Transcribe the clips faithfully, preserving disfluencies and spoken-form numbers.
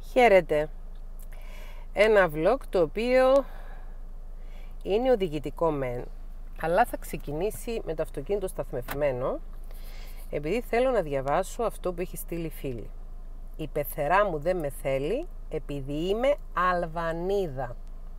Χαίρετε. Ένα vlog το οποίο είναι οδηγητικό μεν, αλλά θα ξεκινήσει με το αυτοκίνητο σταθμευμένο, επειδή θέλω να διαβάσω αυτό που έχει στείλει η φίλη. Η πεθερά μου δεν με θέλει επειδή είμαι Αλβανίδα.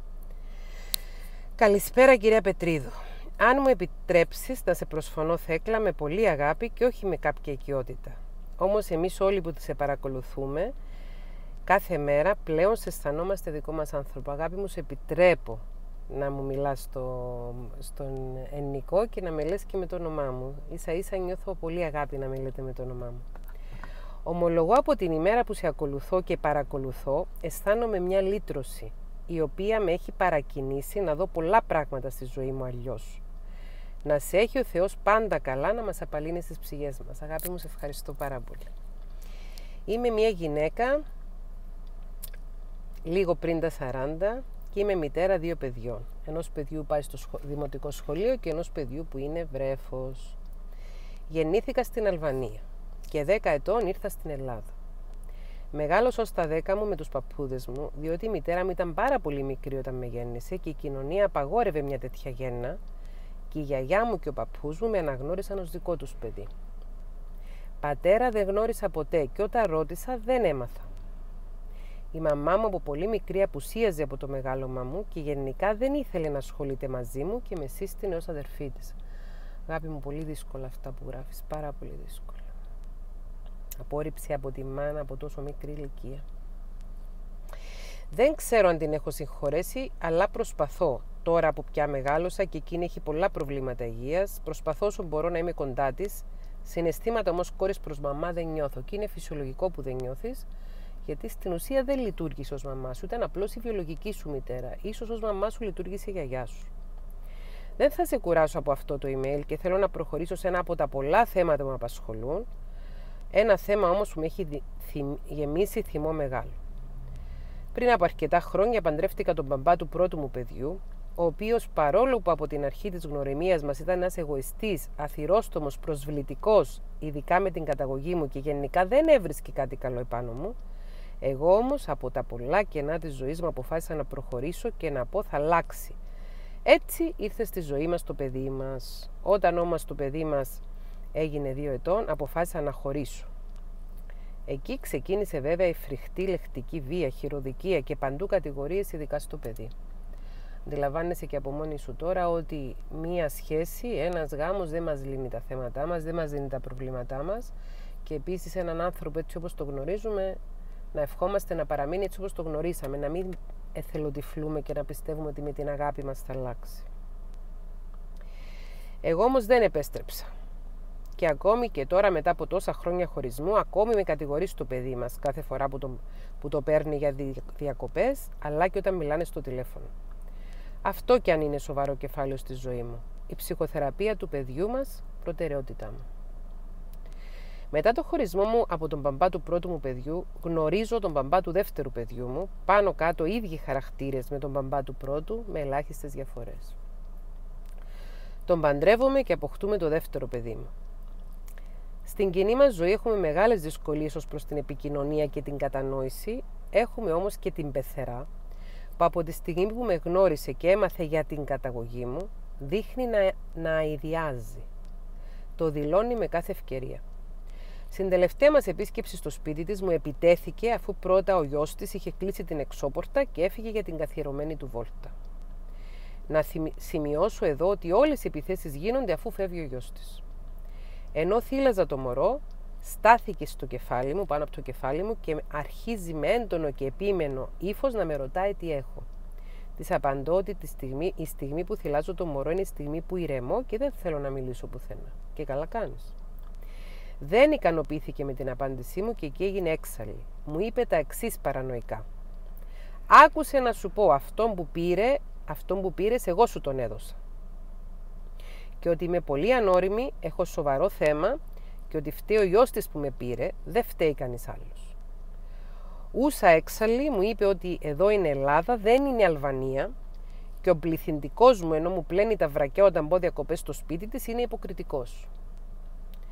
Καλησπέρα κυρία Πετρίδου. Αν μου επιτρέψεις να σε προσφωνώ Θέκλα με πολύ αγάπη και όχι με κάποια οικειότητα. Όμως εμείς όλοι που σε παρακολουθούμε κάθε μέρα πλέον σε αισθανόμαστε δικό μας άνθρωπο. Αγάπη μου, σε επιτρέπω να μου μιλάς στο, στον ελληνικό και να με λες και με το όνομά μου. Ίσα ίσα νιώθω πολύ αγάπη να με λέτε με το όνομά μου. Ομολογώ από την ημέρα που σε ακολουθώ και παρακολουθώ, αισθάνομαι μια λύτρωση, η οποία με έχει παρακινήσει να δω πολλά πράγματα στη ζωή μου αλλιώς. Να σε έχει ο Θεός πάντα καλά, να μας απαλύνει στις ψυχές μας. Αγάπη μου, σε ευχαριστώ πάρα πολύ. Είμαι μια γυναίκα λίγο πριν τα σαράντα και είμαι μητέρα δύο παιδιών. Ενός παιδιού πάει στο σχο... δημοτικό σχολείο και ενός παιδιού που είναι βρέφος. Γεννήθηκα στην Αλβανία και δέκα ετών ήρθα στην Ελλάδα. Μεγάλωσα ως τα δέκα μου με τους παππούδες μου, διότι η μητέρα μου ήταν πάρα πολύ μικρή όταν με γέννησε και η κοινωνία απαγόρευε μια τέτοια γέννα και η γιαγιά μου και ο παππούς μου με αναγνώρισαν ως δικό τους παιδί. Πατέρα δεν γνώρισα ποτέ και όταν ρώτησα δεν έμαθα. Η μαμά μου από πολύ μικρή απουσίαζε από το μεγάλωμα μου και γενικά δεν ήθελε να ασχολείται μαζί μου και με σύστηνε ως αδερφή της. Αγάπη μου, πολύ δύσκολα αυτά που γράφεις, πάρα πολύ δύσκολα. Απόρριψη από τη μάνα από τόσο μικρή ηλικία. Δεν ξέρω αν την έχω συγχωρέσει, αλλά προσπαθώ. Τώρα που πια μεγάλωσα και εκείνη έχει πολλά προβλήματα υγείας, προσπαθώ όσο μπορώ να είμαι κοντά της. Συναισθήματα όμως κόρης προς μαμά δεν νιώθω και είναι φυσιολογικό που δεν νιώθεις, γιατί στην ουσία δεν λειτουργήσε ως μαμά σου, ήταν απλώς η βιολογική σου μητέρα. Ίσως ως μαμά σου λειτουργήσε η γιαγιά σου. Δεν θα σε κουράσω από αυτό το email και θέλω να προχωρήσω σε ένα από τα πολλά θέματα που με απασχολούν. Ένα θέμα όμως που με έχει γεμίσει θυμό μεγάλο. Πριν από αρκετά χρόνια παντρεύτηκα τον μπαμπά του πρώτου μου παιδιού, ο οποίος παρόλο που από την αρχή της γνωριμίας μας ήταν ένας εγωιστής, αθυρόστομος, προσβλητικός, ειδικά με την καταγωγή μου και γενικά δεν έβρισκε κάτι καλό επάνω μου, εγώ όμως από τα πολλά κενά της ζωής μου αποφάσισα να προχωρήσω και να πω θα αλλάξει. Έτσι ήρθε στη ζωή μας το παιδί μας. Όταν όμως το παιδί μας έγινε δύο ετών, αποφάσισα να χωρίσω. Εκεί ξεκίνησε βέβαια η φρικτή λεκτική βία, χειροδικία και παντού κατηγορίες, ειδικά στο παιδί. Αντιλαμβάνεσαι και από μόνη σου τώρα ότι μία σχέση, ένας γάμος δεν μας λύνει τα θέματά μας, δεν μας δίνει τα προβλήματά μας και επίσης έναν άνθρωπο έτσι όπως το γνωρίζουμε να ευχόμαστε να παραμείνει έτσι όπως το γνωρίσαμε, να μην εθελοτυφλούμε και να πιστεύουμε ότι με την αγάπη μας θα αλλάξει. Εγώ όμως δεν επέστρεψα. Και ακόμη και τώρα μετά από τόσα χρόνια χωρισμού, ακόμη με κατηγορεί στο παιδί μας κάθε φορά που το, που το παίρνει για διακοπές, αλλά και όταν μιλάνε στο τηλέφωνο. Αυτό κι αν είναι σοβαρό κεφάλαιο στη ζωή μου. Η ψυχοθεραπεία του παιδιού μας, προτεραιότητά μου. Μετά το χωρισμό μου από τον μπαμπά του πρώτου μου παιδιού, γνωρίζω τον μπαμπά του δεύτερου παιδιού μου, πάνω κάτω ίδιοι χαρακτήρες με τον μπαμπά του πρώτου, με ελάχιστες διαφορές. Τον παντρεύομαι και αποκτούμε το δεύτερο παιδί μου. Στην κοινή μας ζωή έχουμε μεγάλες δυσκολίες ως προς την επικοινωνία και την κατανόηση, έχουμε όμως και την πεθερά, που από τη στιγμή που με γνώρισε και έμαθε για την καταγωγή μου, δείχνει να, να αηδιάζει. Το δηλώνει με κάθε ευκαιρία. Στην τελευταία μας επίσκεψη στο σπίτι της μου επιτέθηκε αφού πρώτα ο γιος της είχε κλείσει την εξώπορτα και έφυγε για την καθιερωμένη του βόλτα. Να σημειώσω εδώ ότι όλες οι επιθέσεις γίνονται αφού φεύγει ο γιος της. Ενώ θύλαζα το μωρό, στάθηκε στο κεφάλι μου, πάνω από το κεφάλι μου και αρχίζει με έντονο και επίμενο ύφος να με ρωτάει τι έχω. Της απαντώ ότι τη στιγμή, η στιγμή που θυλάζω το μωρό είναι η στιγμή που ηρεμώ και δεν θέλω να μιλήσω πουθενά. Και καλά κάνεις. Δεν ικανοποιήθηκε με την απάντησή μου και εκεί έγινε έξαλλη. Μου είπε τα εξής παρανοϊκά. Άκουσε να σου πω, αυτόν που πήρε, αυτόν που πήρες εγώ σου τον έδωσα. Και ότι είμαι πολύ ανώριμη, έχω σοβαρό θέμα και ότι φταίει ο γιος της που με πήρε, δεν φταίει κανείς άλλος. Ούσα έξαλλη μου είπε ότι εδώ είναι Ελλάδα, δεν είναι Αλβανία και ο πληθυντικός μου ενώ μου πλένει τα βρακιά όταν μπω διακοπές στο σπίτι της είναι υποκριτικός.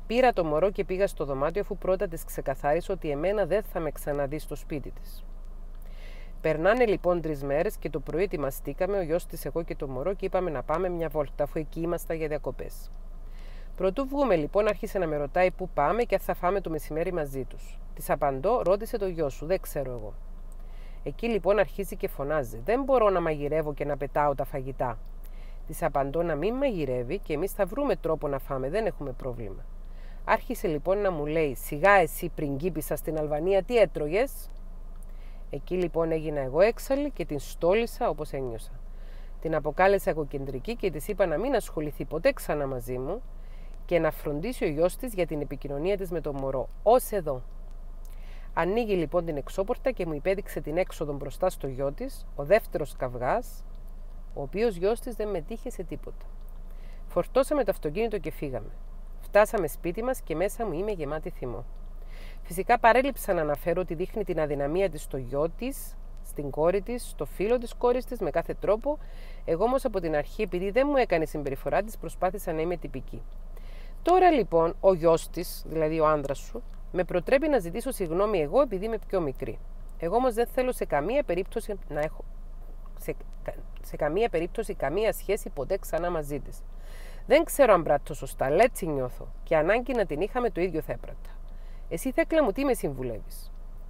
Πήρα το μωρό και πήγα στο δωμάτιο, αφού πρώτα της ξεκαθάρισε ότι εμένα δεν θα με ξαναδεί στο σπίτι της. Περνάνε λοιπόν τρεις μέρες και το πρωί ετοιμαστήκαμε, ο γιος της, εγώ και το μωρό, και είπαμε να πάμε μια βόλτα, αφού εκεί ήμασταν για διακοπές. Πρωτού βγούμε λοιπόν, άρχισε να με ρωτάει πού πάμε και αν θα φάμε το μεσημέρι μαζί τους. Της απαντώ, ρώτησε το γιο σου, δεν ξέρω εγώ. Εκεί λοιπόν αρχίζει και φωνάζει, δεν μπορώ να μαγειρεύω και να πετάω τα φαγητά. Της απαντώ να μην μαγειρεύει και εμείς θα βρούμε τρόπο να φάμε, δεν έχουμε πρόβλημα. Άρχισε λοιπόν να μου λέει, σιγά εσύ πριγκίπισσα στην Αλβανία, τι έτρωγες? Εκεί λοιπόν έγινα εγώ έξαλλη και την στόλισα όπως ένιωσα. Την αποκάλεσα εγωκεντρική και της είπα να μην ασχοληθεί ποτέ ξανά μαζί μου και να φροντίσει ο γιος της για την επικοινωνία της με το μωρό, ως εδώ. Ανοίγει λοιπόν την εξώπορτα και μου υπέδειξε την έξοδο μπροστά στο γιο της, ο δεύτερος καυγάς, ο οποίος γιος της δεν μετήχε σε τίποτα. Φορτώσαμε το αυτοκίνητο και φύγαμε. Φτάσαμε σπίτι μας και μέσα μου είμαι γεμάτη θυμό. Φυσικά παρέλειψα να αναφέρω ότι δείχνει την αδυναμία της στο γιο της, στην κόρη της, στο φίλο της κόρης της με κάθε τρόπο. Εγώ όμως από την αρχή, επειδή δεν μου έκανε συμπεριφορά της, προσπάθησα να είμαι τυπική. Τώρα λοιπόν ο γιος της, δηλαδή ο άνδρας σου, με προτρέπει να ζητήσω συγγνώμη εγώ επειδή είμαι πιο μικρή. Εγώ όμως δεν θέλω σε καμία περίπτωση να έχω σε, σε καμία περίπτωση καμία σχέση ποτέ ξανά μαζί της. Δεν ξέρω αν πράττω σωστά, αλλά έτσι νιώθω και ανάγκη να την είχαμε το ίδιο θα έπρατα. Εσύ, Θέκλα μου, τι με συμβουλεύεις?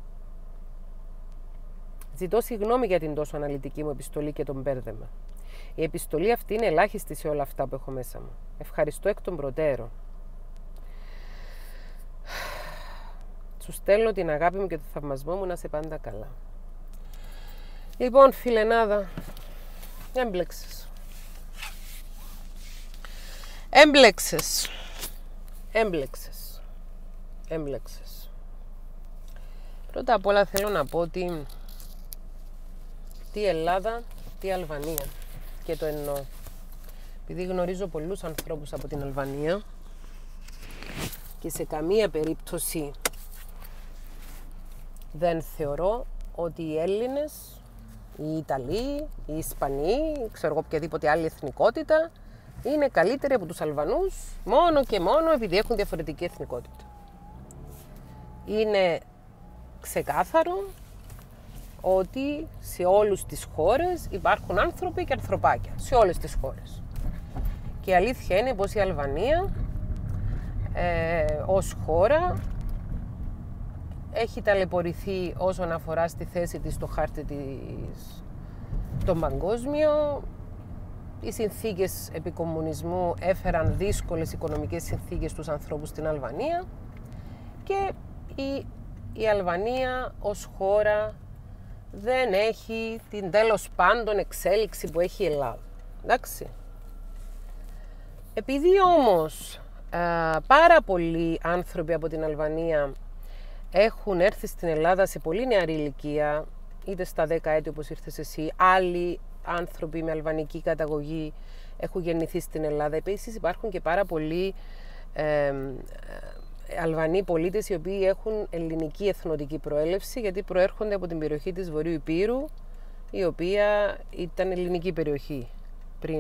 Ζητώ συγγνώμη για την τόσο αναλυτική μου επιστολή και τον μπέρδεμα. Η επιστολή αυτή είναι ελάχιστη σε όλα αυτά που έχω μέσα μου. Ευχαριστώ εκ των προτέρων. Σου στέλνω την αγάπη μου και το θαυμασμό μου, να σε πάντα καλά. Λοιπόν, φιλενάδα, έμπλεξες. Έμπλεξες. Έμπλεξες. Έμπλεξες. Πρώτα απ' όλα θέλω να πω ότι τι Ελλάδα, τι Αλβανία. Και το εννοώ. Επειδή γνωρίζω πολλούς ανθρώπους από την Αλβανία και σε καμία περίπτωση δεν θεωρώ ότι οι Έλληνες, οι Ιταλοί, οι Ισπανοί, ξέρω εγώ οποιαδήποτε άλλη εθνικότητα, είναι καλύτεροι από τους Αλβανούς μόνο και μόνο επειδή έχουν διαφορετική εθνικότητα. Είναι ξεκάθαρο ότι σε όλες τις χώρες υπάρχουν άνθρωποι και ανθρωπάκια. Σε όλες τις χώρες. Και η αλήθεια είναι πως η Αλβανία ε, ως χώρα έχει ταλαιπωρηθεί όσον αφορά στη θέση της στο χάρτη της τον παγκόσμιο. Οι συνθήκες επικομμουνισμού έφεραν δύσκολες οικονομικές συνθήκες στους ανθρώπους στην Αλβανία και η, η Αλβανία ως χώρα δεν έχει την τέλος πάντων εξέλιξη που έχει η Ελλάδα. Εντάξει. Επειδή όμως α, πάρα πολλοί άνθρωποι από την Αλβανία έχουν έρθει στην Ελλάδα σε πολύ νεαρή ηλικία, είτε στα δέκα έτη όπως ήρθες εσύ, άλλοι άνθρωποι με αλβανική καταγωγή έχουν γεννηθεί στην Ελλάδα. Επίσης υπάρχουν και πάρα πολλοί ε, Αλβανοί πολίτες οι οποίοι έχουν ελληνική εθνοτική προέλευση, γιατί προέρχονται από την περιοχή της Βορείου Υπήρου, η οποία ήταν ελληνική περιοχή πριν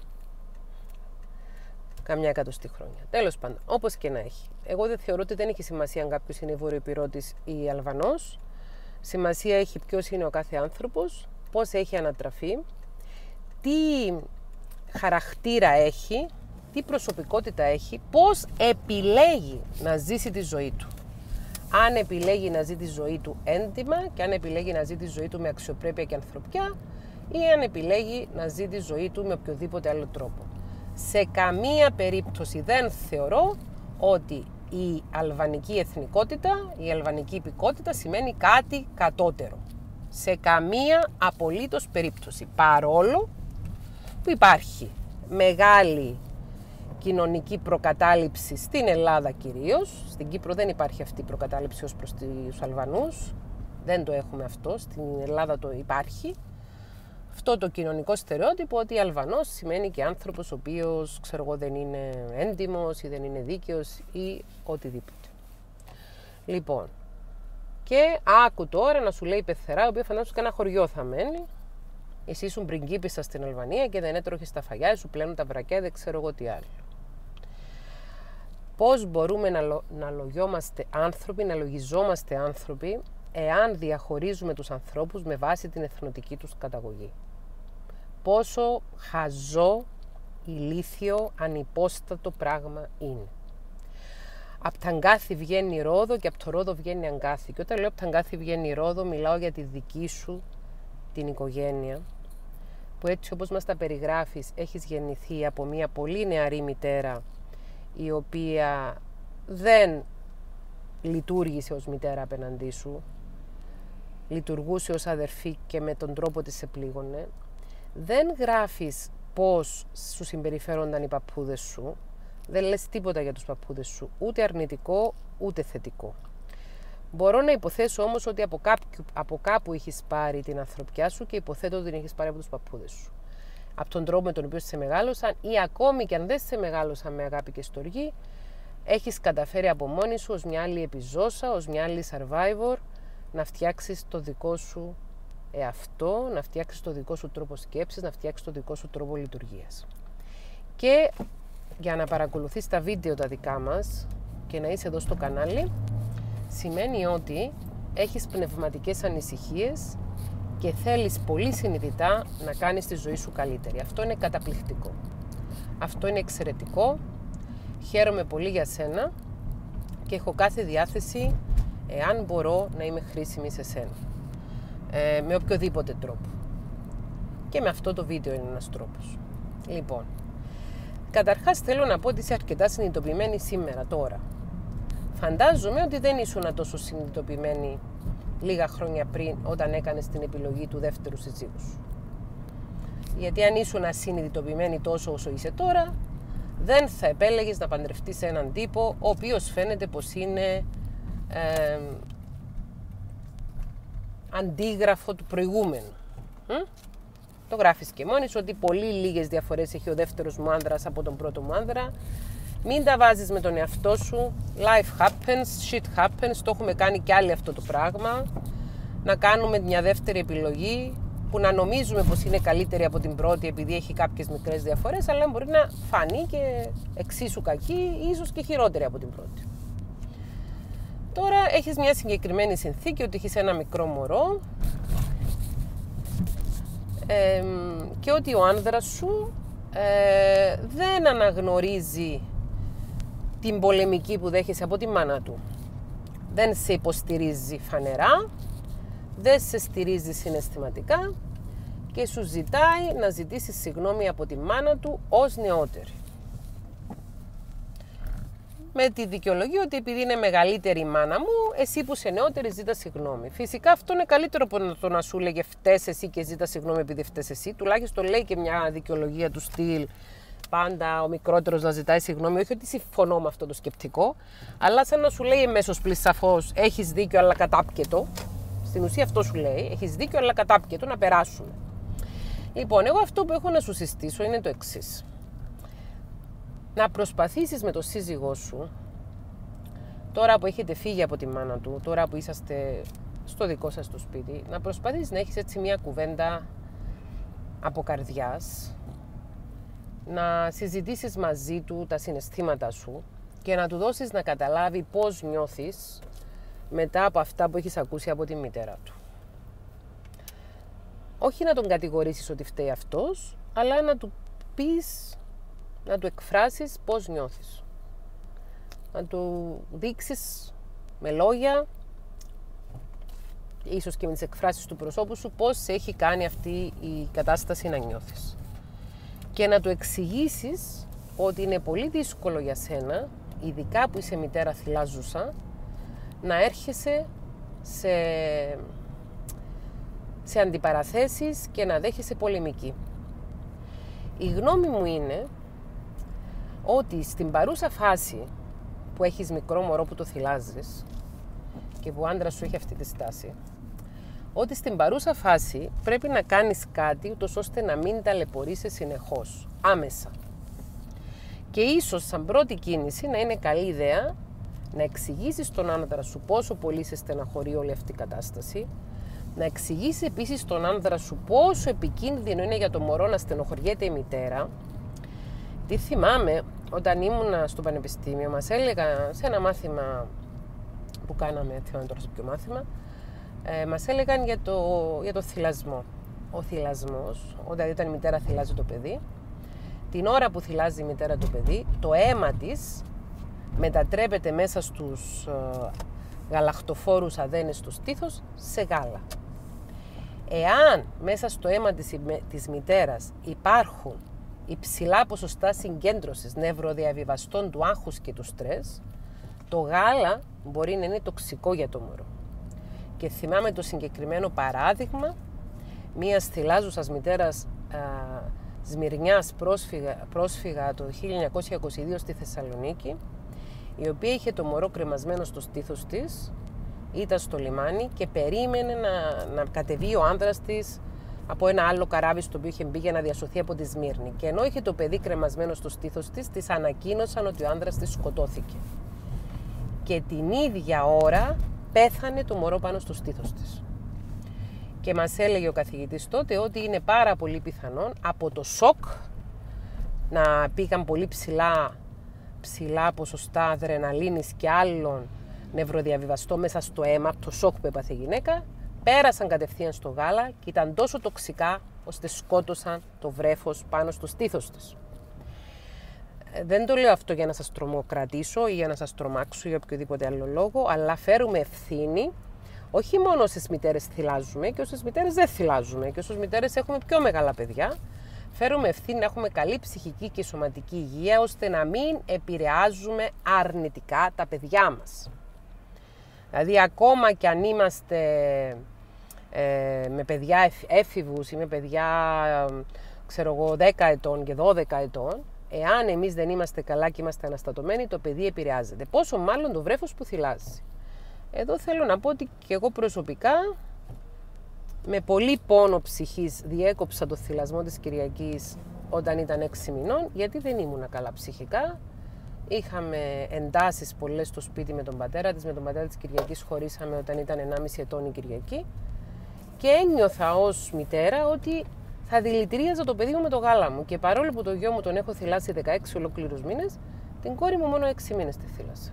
καμιά εκατοστή χρόνια. Τέλος πάντων, όπως και να έχει. Εγώ δεν θεωρώ ότι δεν έχει σημασία αν κάποιος είναι Βορειοϊπηρώτης ή Αλβανός. Σημασία έχει ποιος είναι ο κάθε άνθρωπος, πώς έχει ανατραφεί, τι χαρακτήρα έχει, τι προσωπικότητα έχει, πώς επιλέγει να ζήσει τη ζωή του. Αν επιλέγει να ζει τη ζωή του έντιμα και αν επιλέγει να ζει τη ζωή του με αξιοπρέπεια και ανθρωπιά ή αν επιλέγει να ζει τη ζωή του με οποιοδήποτε άλλο τρόπο. Σε καμία περίπτωση δεν θεωρώ ότι η αλβανική εθνικότητα, η αλβανική υπηκότητα σημαίνει κάτι κατώτερο. Σε καμία απολύτως περίπτωση. Παρόλο που υπάρχει μεγάλη κοινωνική προκατάληψη στην Ελλάδα κυρίως. Στην Κύπρο δεν υπάρχει αυτή η προκατάληψη ως προς τους Αλβανούς. Δεν το έχουμε αυτό. Στην Ελλάδα το υπάρχει. Αυτό το κοινωνικό στερεότυπο ότι Αλβανός σημαίνει και άνθρωπος ο οποίος, ξέρω εγώ, δεν είναι έντιμος ή δεν είναι δίκαιος ή οτιδήποτε. Λοιπόν, και άκου τώρα να σου λέει η πεθερά, η οποία φαντάζομαι κανένα χωριό θα μένει. Εσύ ήσουν πριγκίπισσα στην Αλβανία και δεν έτρωχες τα φαγιά, σου πλένουν τα βρακιά, δεν ξέρω εγώ τι άλλο. πώς μπορούμε να, λο, να λογιόμαστε άνθρωποι, να λογιζόμαστε άνθρωποι, εάν διαχωρίζουμε τους ανθρώπους με βάση την εθνοτική τους καταγωγή. Πόσο χαζό, ηλίθιο, ανυπόστατο πράγμα είναι. Απ' τα αγκάθι βγαίνει ρόδο και απ' το ρόδο βγαίνει αγκάθι. Και όταν λέω απ' τα αγκάθι βγαίνει ρόδο, μιλάω για τη δική σου την οικογένεια, που έτσι όπως μας τα περιγράφεις, έχεις γεννηθεί από μια πολύ νεαρή μητέρα, η οποία δεν λειτουργήσε ως μητέρα απέναντί σου, λειτουργούσε ως αδερφή και με τον τρόπο της σε πλήγωνε. Δεν γράφεις πώς σου συμπεριφέρονταν οι παππούδες σου, δεν λες τίποτα για τους παππούδες σου, ούτε αρνητικό ούτε θετικό. Μπορώ να υποθέσω όμως ότι από κάπου, από κάπου έχεις πάρει την ανθρωπιά σου και υποθέτω ότι την έχεις πάρει από τους παππούδες σου. Από τον τρόπο με τον οποίο σε μεγάλωσαν, ή ακόμη και αν δεν σε μεγάλωσαν με αγάπη και στοργή, έχεις καταφέρει από μόνη σου ως μια άλλη επιζώσα, ως μια άλλη survivor, να φτιάξεις το δικό σου εαυτό, να φτιάξεις το δικό σου τρόπο σκέψης, να φτιάξεις το δικό σου τρόπο λειτουργίας. Και για να παρακολουθείς τα βίντεο τα δικά μας και να είσαι εδώ στο κανάλι, σημαίνει ότι έχεις πνευματικές ανησυχίες και θέλεις πολύ συνειδητά να κάνεις τη ζωή σου καλύτερη. Αυτό είναι καταπληκτικό. Αυτό είναι εξαιρετικό. Χαίρομαι πολύ για σένα και έχω κάθε διάθεση, εάν μπορώ, να είμαι χρήσιμη σε σένα. Ε, με οποιοδήποτε τρόπο. Και με αυτό το βίντεο είναι ένας τρόπος. Λοιπόν, καταρχάς θέλω να πω ότι είσαι αρκετά συνειδητοποιημένη σήμερα, τώρα. Φαντάζομαι ότι δεν ήσουν τόσο συνειδητοποιημένη λίγα χρόνια πριν, όταν έκανες την επιλογή του δεύτερου συζύγου σου. Γιατί αν ήσουν ασυνειδητοποιημένη τόσο όσο είσαι τώρα, δεν θα επέλεγες να παντρευτείς έναν τύπο ο οποίος φαίνεται πως είναι ε, αντίγραφο του προηγούμενου. Μ? Το γράφεις και μόνη σου ότι πολύ λίγες διαφορές έχει ο δεύτερος μου άνδρας από τον πρώτο μου άνδρα. Μην τα βάζεις με τον εαυτό σου. Life happens, shit happens. Το έχουμε κάνει κι άλλοι αυτό το πράγμα. Να κάνουμε μια δεύτερη επιλογή που να νομίζουμε πως είναι καλύτερη από την πρώτη επειδή έχει κάποιες μικρές διαφορές, αλλά μπορεί να φανεί και εξίσου κακή ή ίσως και χειρότερη από την πρώτη. Τώρα έχεις μια συγκεκριμένη συνθήκη ότι έχεις ένα μικρό μωρό ε, και ότι ο άνδρας σου ε, δεν αναγνωρίζει την πολεμική που δέχεσαι από τη μάνα του. Δεν σε υποστηρίζει φανερά, δεν σε στηρίζει συναισθηματικά και σου ζητάει να ζητήσεις συγγνώμη από τη μάνα του ως νεότερη. Με τη δικαιολογία ότι επειδή είναι μεγαλύτερη η μάνα μου, εσύ που είσαι νεότερη ζήτα συγγνώμη. Φυσικά αυτό είναι καλύτερο από το να σου λέγε φταίς εσύ και ζήτα συγγνώμη επειδή φταίς εσύ. Τουλάχιστον λέει και μια δικαιολογία του στυλ πάντα ο μικρότερος να ζητάει συγγνώμη. Όχι ότι συμφωνώ με αυτό το σκεπτικό, αλλά σαν να σου λέει εμέσως πλησαφώς έχεις δίκιο αλλά κατάπκετο. Στην ουσία αυτό σου λέει, έχεις δίκιο αλλά κατάπκετο, να περάσουμε. Λοιπόν, εγώ αυτό που έχω να σου συστήσω είναι το εξής. Να προσπαθήσεις με τον σύζυγό σου, τώρα που έχετε φύγει από τη μάνα του, τώρα που είσαστε στο δικό σας το σπίτι, να προσπαθήσεις να έχεις έτσι μια κουβέντα από καρδιάς, να συζητήσεις μαζί του τα συναισθήματα σου και να του δώσεις να καταλάβει πώς νιώθεις μετά από αυτά που έχεις ακούσει από τη μητέρα του. Όχι να τον κατηγορήσεις ότι φταίει αυτός, αλλά να του πεις, να του εκφράσεις πώς νιώθεις. Να του δείξεις με λόγια, ίσως και με τις εκφράσεις του προσώπου σου, πώς σε έχει κάνει αυτή η κατάσταση να νιώθεις. Και να του εξηγήσεις ότι είναι πολύ δύσκολο για σένα, ειδικά που είσαι μητέρα θυλάζουσα, να έρχεσαι σε, σε αντιπαραθέσεις και να δέχεσαι πολεμική. Η γνώμη μου είναι ότι στην παρούσα φάση που έχεις μικρό μωρό που το θυλάζεις και που ο άντρας σου έχει αυτή τη στάση, ότι στην παρούσα φάση πρέπει να κάνεις κάτι ούτως ώστε να μην ταλαιπωρείσαι συνεχώς, άμεσα. Και ίσως σαν πρώτη κίνηση να είναι καλή ιδέα να εξηγήσεις στον άνδρα σου πόσο πολύ σε στεναχωρεί όλη αυτή η κατάσταση, να εξηγήσεις επίσης στον άνδρα σου πόσο επικίνδυνο είναι για το μωρό να στενοχωριέται η μητέρα. Τι θυμάμαι όταν ήμουνα στο πανεπιστήμιο, μας έλεγαν σε ένα μάθημα που κάναμε, θυμάμαι τώρα σε ποιο μάθημα, ε, μας έλεγαν για το, για το θυλασμό. Ο θυλασμός, όταν ήταν η μητέρα θυλάζει το παιδί, την ώρα που θυλάζει η μητέρα το παιδί, το αίμα της μετατρέπεται μέσα στους ε, γαλακτοφόρους αδένες του στήθους σε γάλα. Εάν μέσα στο αίμα της, της μητέρας υπάρχουν υψηλά ποσοστά συγκέντρωσης νευροδιαβιβαστών του άγχους και του στρες, το γάλα μπορεί να είναι τοξικό για το μωρό. Και θυμάμαι το συγκεκριμένο παράδειγμα μιας θυλάζουσας μητέρας α, Σμυρνιάς πρόσφυγα, πρόσφυγα το χίλια εννιακόσια είκοσι δύο στη Θεσσαλονίκη, η οποία είχε το μωρό κρεμασμένο στο στήθος της, ήταν στο λιμάνι και περίμενε να, να κατεβεί ο άνδρας της από ένα άλλο καράβι στο οποίο είχε μπει για να διασωθεί από τη Σμύρνη. Και ενώ είχε το παιδί κρεμασμένο στο στήθος της, της ανακοίνωσαν ότι ο άνδρας της σκοτώθηκε. Και την ίδια ώρα πέθανε το μωρό πάνω στο στήθος της. Και μας έλεγε ο καθηγητής τότε ότι είναι πάρα πολύ πιθανόν από το σοκ να πήγαν πολύ ψηλά, ψηλά ποσοστά αδρεναλίνης και άλλων νευροδιαβιβαστών μέσα στο αίμα, από το σοκ που έπαθε η γυναίκα, πέρασαν κατευθείαν στο γάλα και ήταν τόσο τοξικά ώστε σκότωσαν το βρέφος πάνω στο στήθος της. Δεν το λέω αυτό για να σας τρομοκρατήσω ή για να σας τρομάξω ή οποιοδήποτε άλλο λόγο, αλλά φέρουμε ευθύνη όχι μόνο όσες μητέρες θυλάζουμε και όσες μητέρες δεν θυλάζουμε και όσες μητέρες έχουμε πιο μεγάλα παιδιά. Φέρουμε ευθύνη να έχουμε καλή ψυχική και σωματική υγεία ώστε να μην επηρεάζουμε αρνητικά τα παιδιά μας. Δηλαδή ακόμα και αν είμαστε ε, με παιδιά έφηβους ή με παιδιά ξέρω εγώ, δέκα ετών και δώδεκα ετών, εάν εμείς δεν είμαστε καλά και είμαστε αναστατωμένοι, το παιδί επηρεάζεται. Πόσο μάλλον το βρέφος που θυλάζει. Εδώ θέλω να πω ότι και εγώ προσωπικά με πολύ πόνο ψυχής διέκοψα το θυλασμό της Κυριακής όταν ήταν έξι μηνών, γιατί δεν ήμουνα καλά ψυχικά. Είχαμε εντάσεις πολλές στο σπίτι με τον πατέρα της. Με τον πατέρα της Κυριακής χωρίσαμε όταν ήταν ενάμιση ετών η Κυριακή. Και ένιωθα ως μητέρα ότι θα δηλητηρίαζα το παιδί μου με το γάλα μου. Και παρόλο που το γιο μου τον έχω θυλάσει δεκαέξι ολόκληρους μήνες, την κόρη μου μόνο έξι μήνες τη θύλασα.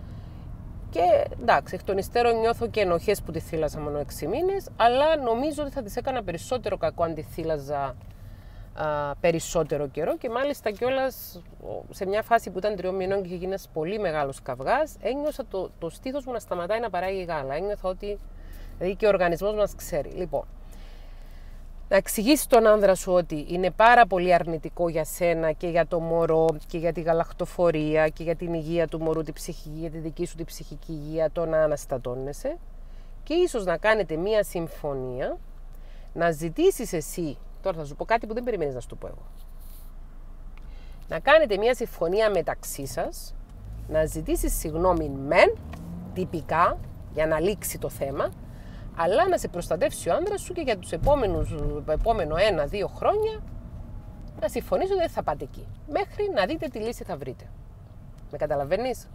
Και εντάξει, εκ των υστέρων νιώθω και ενοχές που τη θύλαζα μόνο έξι μήνες, αλλά νομίζω ότι θα της έκανα περισσότερο κακό αν τη θύλαζα α, περισσότερο καιρό. Και μάλιστα κιόλας σε μια φάση που ήταν τριών μηνών και είχε γίνει ένας πολύ μεγάλος καυγάς, ένιωσα το, το στήθος μου να σταματάει να παράγει γάλα. Ένιωθα ότι δηλαδή και ο οργανισμός μας ξέρει. Λοιπόν, να εξηγήσει τον άνδρα σου ότι είναι πάρα πολύ αρνητικό για σένα και για το μωρό και για τη γαλακτοφορία και για την υγεία του μωρού, τη ψυχική, για τη δική σου τη ψυχική υγεία, το να αναστατώνεσαι, και ίσως να κάνετε μία συμφωνία, να ζητήσεις εσύ, τώρα θα σου πω κάτι που δεν περιμένεις να σου το πω εγώ, να κάνετε μία συμφωνία μεταξύ σας, να ζητήσεις συγγνώμη μεν, τυπικά, για να λήξει το θέμα, αλλά να σε προστατεύσει ο άντρας σου και για τους επόμενους, επόμενο ένα-δύο χρόνια να συμφωνήσω ότι δεν θα πάτε εκεί. Μέχρι να δείτε τι λύση θα βρείτε. Με καταλαβαίνεις?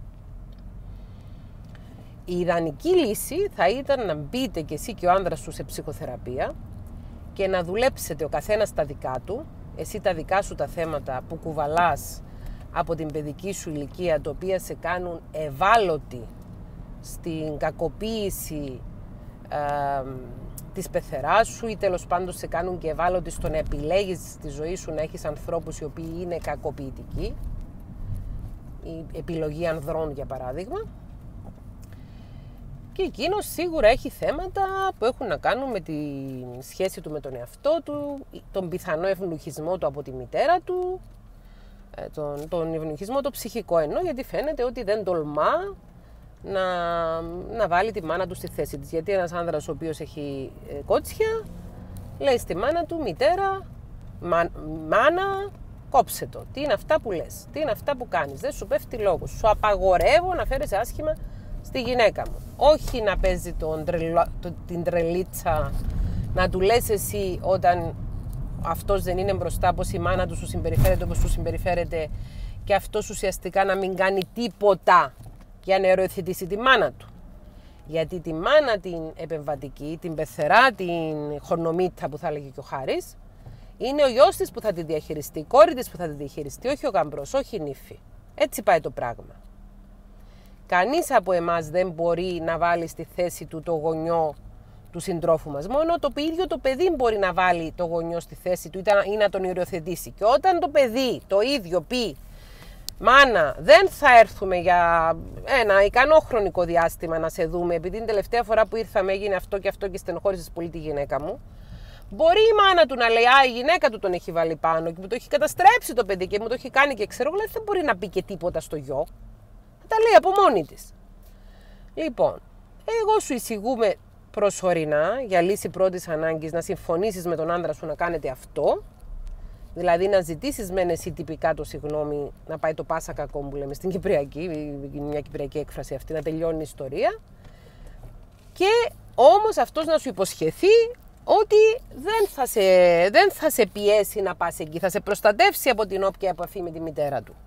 Η ιδανική λύση θα ήταν να μπείτε κι εσύ και ο άντρας σου σε ψυχοθεραπεία και να δουλέψετε ο καθένας τα δικά του, εσύ τα δικά σου τα θέματα που κουβαλάς από την παιδική σου ηλικία, τα οποία σε κάνουν ευάλωτοι στην κακοποίηση Ε, της πεθεράς σου ή τέλος πάντων σε κάνουν και ευάλωτοι στο να επιλέγεις στη ζωή σου να έχεις ανθρώπους οι οποίοι είναι κακοποιητικοί, η επιλογή ανδρών για παράδειγμα, και εκείνος σίγουρα έχει θέματα που έχουν να κάνουν με τη σχέση του με τον εαυτό του, τον πιθανό ευνοχισμό του από τη μητέρα του, τον, τον ευνοχισμό το ψυχικό εννοώ, γιατί φαίνεται ότι δεν τολμά Να, να βάλει τη μάνα του στη θέση της. Γιατί ένας άνδρας ο οποίος έχει ε, κότσια λέει στη μάνα του, μητέρα, μα, μάνα, κόψε το. Τι είναι αυτά που λες, τι είναι αυτά που κάνεις, δεν σου πέφτει λόγος. Σου απαγορεύω να φέρεις άσχημα στη γυναίκα μου. Όχι να παίζει τον τρελο, το, την τρελίτσα, να του λες εσύ όταν αυτός δεν είναι μπροστά πως η μάνα του σου συμπεριφέρεται όπως σου συμπεριφέρεται, και αυτός ουσιαστικά να μην κάνει τίποτα για να ερωθητήσει τη μάνα του. Γιατί τη μάνα την επεμβατική, την πεθερά, την χορνομίτα που θα έλεγε και ο Χάρης, Είναι ο γιος της που θα τη διαχειριστεί, η κόρη της που θα τη διαχειριστεί, όχι ο γαμπρός, όχι η νύφη. Έτσι πάει το πράγμα. Κανείς από εμάς δεν μπορεί να βάλει στη θέση του το γονιό του συντρόφου μας. Μόνο το ίδιο το παιδί μπορεί να βάλει το γονιό στη θέση του ή να τον υιοθετήσει. Και όταν το παιδί το ίδιο πει, μάνα, δεν θα έρθουμε για ένα ικανό χρονικό διάστημα να σε δούμε, επειδή την τελευταία φορά που ήρθαμε έγινε αυτό και αυτό και στενοχώρησες πολύ τη γυναίκα μου. Μπορεί η μάνα του να λέει, α, η γυναίκα του τον έχει βάλει πάνω και μου το έχει καταστρέψει το παιδί και μου το έχει κάνει και ξέρω, δηλαδή δεν μπορεί να πει και τίποτα στο γιο. Θα τα λέει από μόνη της. Λοιπόν, εγώ σου εισηγούμε προσωρινά για λύση πρώτης ανάγκης να συμφωνήσεις με τον άντρα σου να κάνετε αυτό. Δηλαδή να ζητήσεις μεν εσύ τυπικά το συγγνώμη, να πάει το πάσα κακό που λέμε στην Κυπριακή, μια Κυπριακή έκφραση αυτή, να τελειώνει η ιστορία. Και όμως αυτός να σου υποσχεθεί ότι δεν θα, σε, δεν θα σε πιέσει να πας εκεί, θα σε προστατεύσει από την όποια επαφή με τη μητέρα του.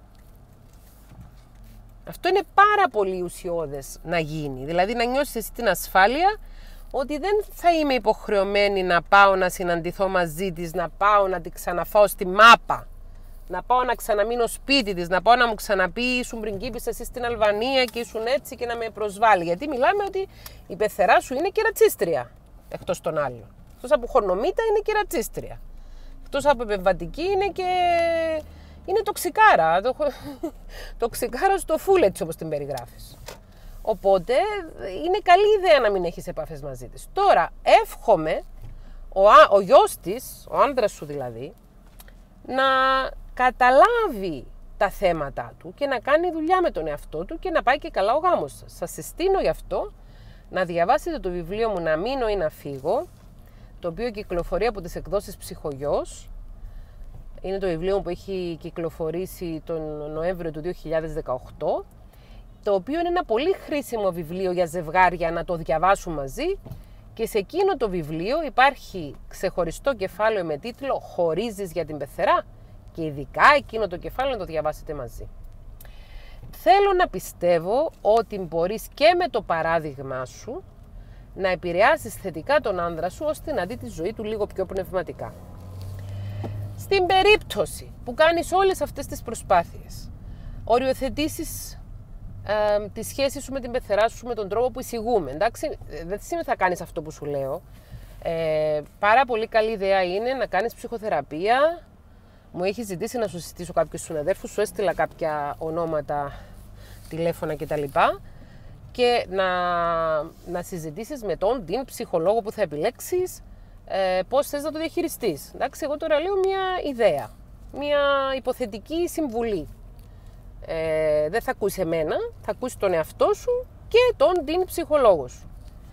Αυτό είναι πάρα πολύ ουσιώδες να γίνει, δηλαδή να νιώσεις εσύ την ασφάλεια ότι δεν θα είμαι υποχρεωμένη να πάω να συναντηθώ μαζί της, να πάω να την ξαναφάω στη μάπα, να πάω να ξαναμείνω σπίτι της, να πάω να μου ξαναπεί ήσουν πριγκίπισσα εσύ στην Αλβανία και ήσουν έτσι και να με προσβάλλει. Γιατί μιλάμε ότι η πεθερά σου είναι και ρατσίστρια, εκτός των άλλων. Εκτός από χορνομύτα είναι και ρατσίστρια. Εκτός από επεμβατική είναι και... είναι τοξικάρα. Το... τοξικάρα στο φούλ, έτσι όπως την περιγράφεις. Οπότε είναι καλή ιδέα να μην έχεις επαφές μαζί της. Τώρα εύχομαι ο, ο γιος της, ο άντρας σου δηλαδή, να καταλάβει τα θέματα του και να κάνει δουλειά με τον εαυτό του και να πάει και καλά ο γάμος σας. Σας συστήνω γι' αυτό να διαβάσετε το βιβλίο μου «Να μείνω ή να φύγω», το οποίο κυκλοφορεί από τις εκδόσεις Ψυχογιός. Είναι το βιβλίο που έχει κυκλοφορήσει τον Νοέμβριο του δύο χιλιάδες δεκαοκτώ, το οποίο είναι ένα πολύ χρήσιμο βιβλίο για ζευγάρια να το διαβάσουν μαζί και σε εκείνο το βιβλίο υπάρχει ξεχωριστό κεφάλαιο με τίτλο «Χωρίζεις για την πεθερά» και ειδικά εκείνο το κεφάλαιο να το διαβάσετε μαζί. Θέλω να πιστεύω ότι μπορείς και με το παράδειγμά σου να επηρεάσεις θετικά τον άνδρα σου ώστε να δει τη ζωή του λίγο πιο πνευματικά. Στην περίπτωση που κάνεις όλες αυτές τις προσπάθειες, οριοθετήσεις ε, τη σχέση σου με την πεθερά σου με τον τρόπο που εισηγούμε, εντάξει, δεν σημαίνει θα κάνεις αυτό που σου λέω. Ε, πάρα πολύ καλή ιδέα είναι να κάνεις ψυχοθεραπεία. Μου έχει ζητήσει να σου συστήσω κάποιους συναδέρφους, σου έστειλα κάποια ονόματα, τηλέφωνα κτλ. Και να, να συζητήσεις με τον την ψυχολόγο που θα επιλέξεις ε, πώς θες να το διαχειριστείς. Εντάξει, εγώ τώρα λέω μια ιδέα, μια υποθετική συμβουλή. Ε, δεν θα ακούσει εμένα, θα ακούσει τον εαυτό σου και τον την ψυχολόγο σου.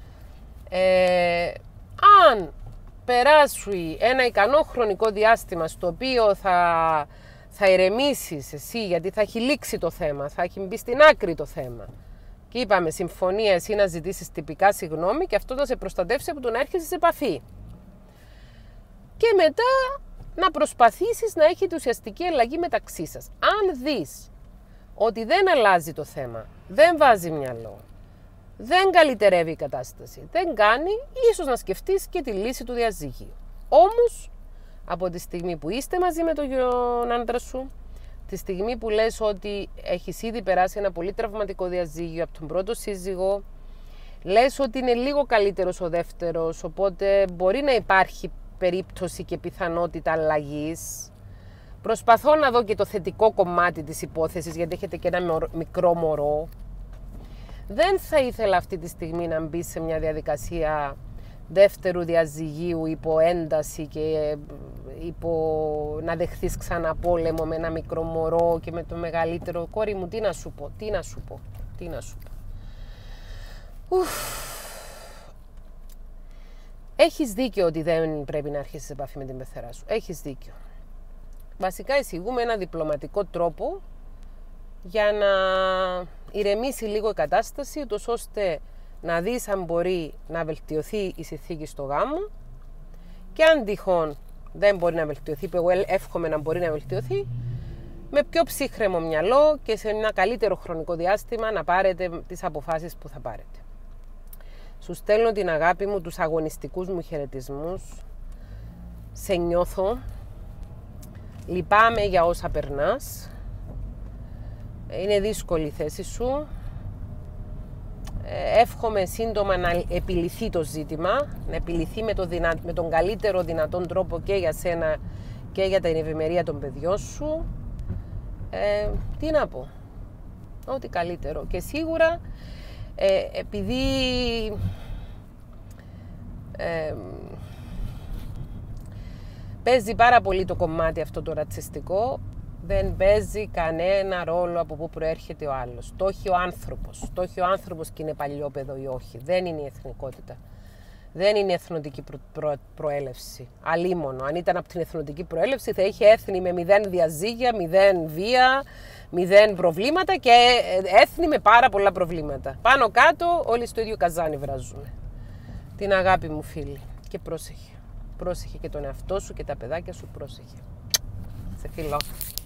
Ε, αν περάσει ένα ικανό χρονικό διάστημα στο οποίο θα, θα ηρεμήσεις εσύ, γιατί θα έχει λήξει το θέμα, θα έχει μπει στην άκρη το θέμα, και είπαμε συμφωνία εσύ να ζητήσεις τυπικά συγγνώμη και αυτό θα σε προστατεύσει από το να έρχεσαι σε επαφή. Και μετά να προσπαθήσεις να έχετε ουσιαστική αλλαγή μεταξύ σας. Αν δεις ότι δεν αλλάζει το θέμα, δεν βάζει μυαλό, δεν καλυτερεύει η κατάσταση, δεν κάνει, ίσως να σκεφτείς και τη λύση του διαζύγιου. Όμως, από τη στιγμή που είστε μαζί με τον άντρα σου, τη στιγμή που λες ότι έχεις ήδη περάσει ένα πολύ τραυματικό διαζύγιο από τον πρώτο σύζυγο, λες ότι είναι λίγο καλύτερος ο δεύτερος, οπότε μπορεί να υπάρχει περίπτωση και πιθανότητα αλλαγής. Προσπαθώ να δω και το θετικό κομμάτι της υπόθεσης, γιατί έχετε και ένα μικρό μωρό. Δεν θα ήθελα αυτή τη στιγμή να μπει σε μια διαδικασία δεύτερου διαζυγίου υπό ένταση και υπό να δεχθείς ξανά πόλεμο με ένα μικρό μωρό και με το μεγαλύτερο. Κόρη μου, τι να σου πω, τι να σου πω, τι να σου πω. Ουφ. Έχεις δίκιο ότι δεν πρέπει να αρχίσεις επαφή με την πεθερά σου. Έχεις δίκιο. Βασικά εισηγούμε ένα διπλωματικό τρόπο για να ηρεμήσει λίγο η κατάσταση, ούτως ώστε να δεις αν μπορεί να βελτιωθεί η συνθήκη στο γάμο και αν τυχόν δεν μπορεί να βελτιωθεί, που εγώ εύχομαι να μπορεί να βελτιωθεί, με πιο ψύχρεμο μυαλό και σε ένα καλύτερο χρονικό διάστημα να πάρετε τις αποφάσεις που θα πάρετε. Σου στέλνω την αγάπη μου, τους αγωνιστικούς μου χαιρετισμούς. Σε νιώθω, Λυπάμαι για όσα περνάς. Είναι δύσκολη η θέση σου. Εύχομαι σύντομα να επιλυθεί το ζήτημα, να επιλυθεί με, το δυνα... με τον καλύτερο δυνατόν τρόπο και για σένα και για την ευημερία των παιδιών σου. Ε, τι να πω, ό,τι καλύτερο. Και σίγουρα ε, επειδή ε, παίζει πάρα πολύ το κομμάτι αυτό το ρατσιστικό, δεν παίζει κανένα ρόλο από πού προέρχεται ο άλλος. Το έχει ο άνθρωπος. Το έχει ο άνθρωπος και είναι παλιόπαιδο ή όχι. Δεν είναι η εθνικότητα. Δεν είναι η εθνοτική προ, προ, προέλευση. Αλίμονο. Αν ήταν από την εθνοτική προέλευση θα είχε έθνη με μηδέν διαζύγια, μηδέν βία, μηδέν προβλήματα και έθνη με πάρα πολλά προβλήματα. Πάνω κάτω όλοι στο ίδιο καζάνι βράζουν. Την αγάπη μου φίλη. Και πρόσεχε. Πρόσεχε και τον εαυτό σου και τα παιδάκια σου. Πρόσεχε. Σε φιλώ.